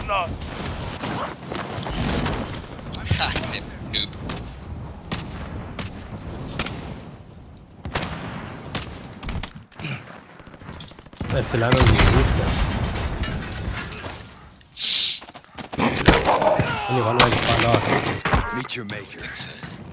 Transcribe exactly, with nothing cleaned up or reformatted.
no. Ha, ese noob. Este lado es mi Ursa. Igual no hay que Meet your maker.